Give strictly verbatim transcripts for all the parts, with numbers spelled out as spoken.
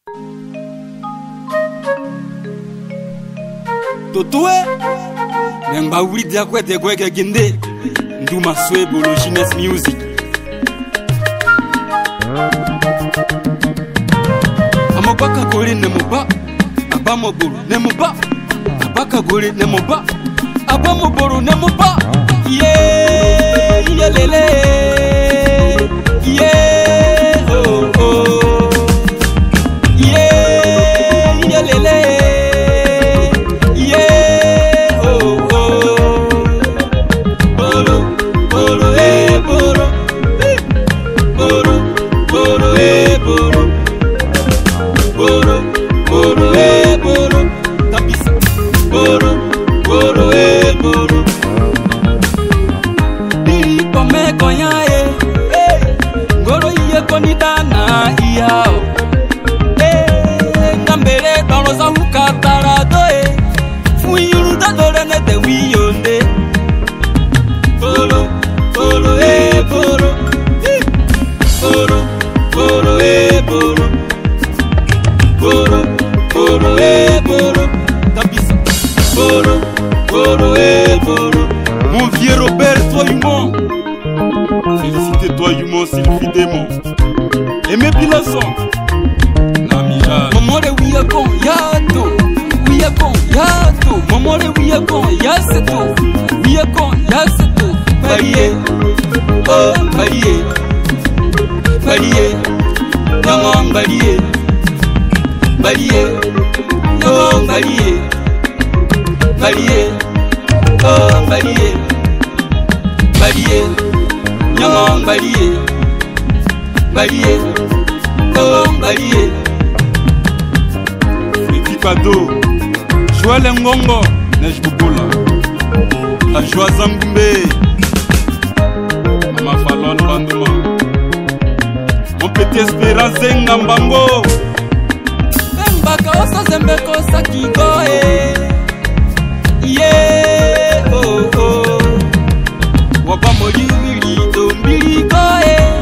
Totue Nengba wuli dia kwete kweke ginde Nduma swe bolo Genius Music. Amobaka gole nemoba Abamo bolo nemoba Abaka gole nemoba Abamo bolo nemoba. Yeah, yeah lele. Yeah, oh oh. Yeah, yeah lele. Mon vieux Robert, toi humain. Félicitez toi humain, Sylvie Démon. Aimez Bilasson. Namira. Maman de Wiyakon, Yato. Wiyakon, Yato. Maman de Wiyakon, Yaseto. Wiyakon, Yaseto. Parier. Oh, parier. Parier. Yaman, parier. Parier. Yaman, parier. Parier. Oh, parier. Parier. Yaman, parier. Parier. Oh, parier. Friki Pado. Joël Ngongo. Neige Bouboula. La joie Zambumbe. Mama Fallon Bandouma. Mon petit Espérance Ngambango. Mbaka osa zembeko sakiko eh. Yeah, oh oh. Waba mori wili to mbiriko eh.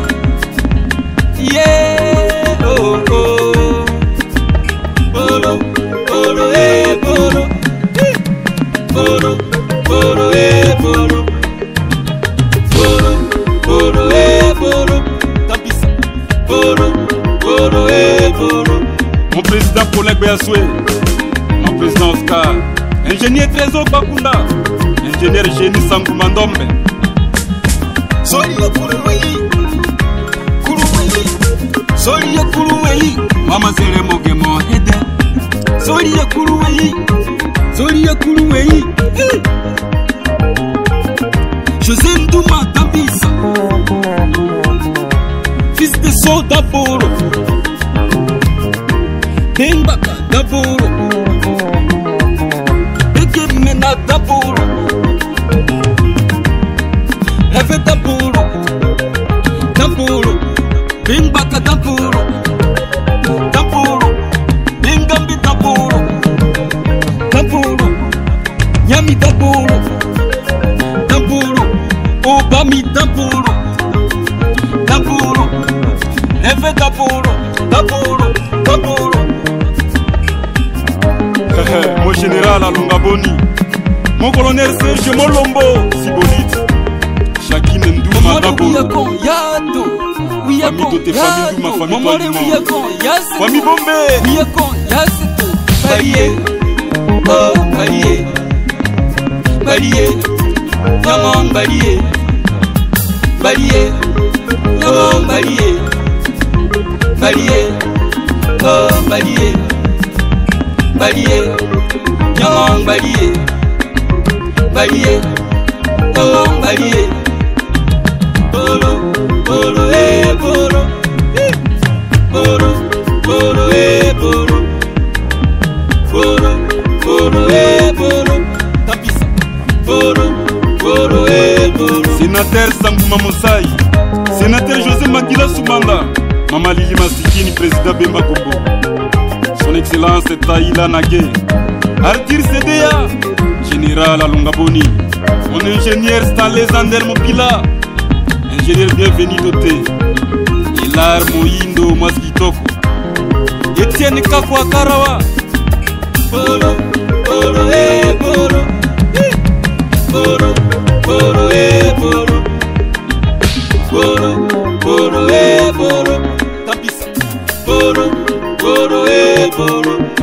Yeah, oh oh. Bolo, bolo eh bolo. Bolo, bolo eh bolo. Bolo, bolo eh bolo. Tapisa. Bolo, bolo eh bolo. Mon président Paulek Béasoué, mon président Oscar, ingénieur Trésor Bakunda, ingénieur Génie Sangou Mandombe. Soria Kuruwei, Kuruwei, Soria Kuruwei, Mama Zere Mogemo Hede, Soria Kuruwei, Soria Kuruwei, José Ndouma Tabisa, fils de Soda Boro. Bembaka Daboro, Egemena Daboro, Eve Daboro, Daboro, Bembaka Daboro, Daboro, Bengambi Daboro, Daboro, Yami Daboro, Daboro, Obami Daboro, Daboro, Eve Daboro, Daboro, Daboro. Mon général Alunga Boni, mon colonel Serge Molombo, Sibonite, Chacune Ndouma Daboro. Famille Doté, famille Douma, famille Toalimon, famille Bombé. Wiyakon, Yaseto. Parier, oh parier, parier, Yaman parier, parier, Yaman parier, parier, oh parier. Balier, Yaman balier, balier, oh balier, bolo, bolo eh bolo, bolo, bolo eh bolo, bolo, bolo eh bolo, tapisa, bolo, bolo eh bolo. Sénateur Sangouma Moussaï, sénateur José Makila Soumanda, Mama Lili Masikini, président Bemba Kombo. Son Excellence Taïla Nagé, Artir Sedea, Général Alunga Boni, mon ingénieur Stanley Zander Mopila, ingénieur bienvenu doté, Hilar Moindo Maskitoko, Etienne Kakwa Karawa. Boro, boro, eh, boro. Boro, boro, eh, boro. Boro, boro, eh, boro. Tapisa. Boro, boro, eh, boro.